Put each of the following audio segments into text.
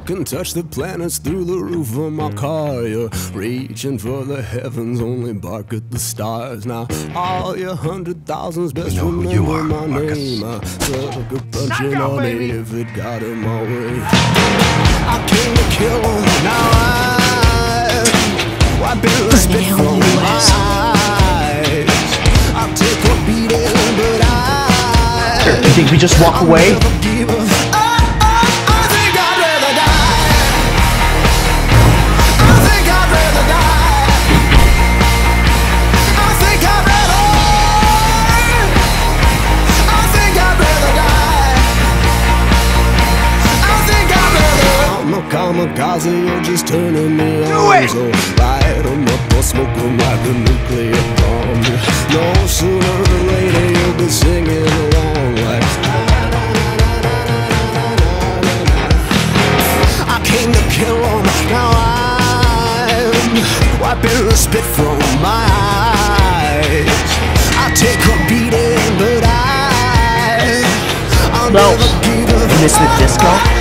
can touch the planets through the roof of my car. You're reaching for the heavens, only bark at the stars. Now all your 100,000s best remember my name. I suck a punching on it if it got in my way. I came to kill him, now I've been spit from my eyes. I'll take a beating, but you think we just walk away? Kamikaze, you're just turning me on. So light them up or smoke them like a nuclear bomb. No sooner or later you'll be singing along like I came to kill them, now I'm wiping the spit from my eyes. I'll take a beating, but I'll never give up. You miss the disco?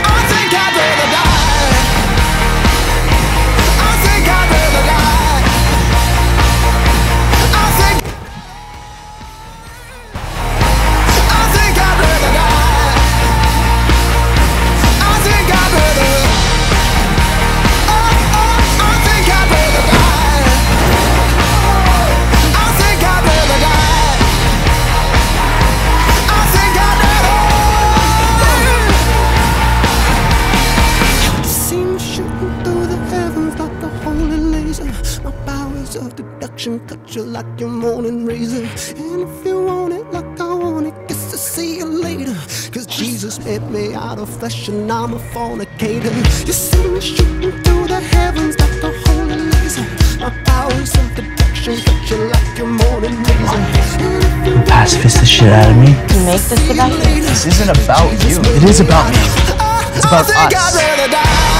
My powers of deduction cut you like your morning razor. And if you want it like I want it, guess I'll see you later. Cause Jesus made me out of flesh and I'm a fornicator. You see me shooting through the heavens like a holy laser. My powers of deduction cut you like your morning razor. Pacifist the shit out of me. You make this about you. This isn't about you. It is about me. It's about us.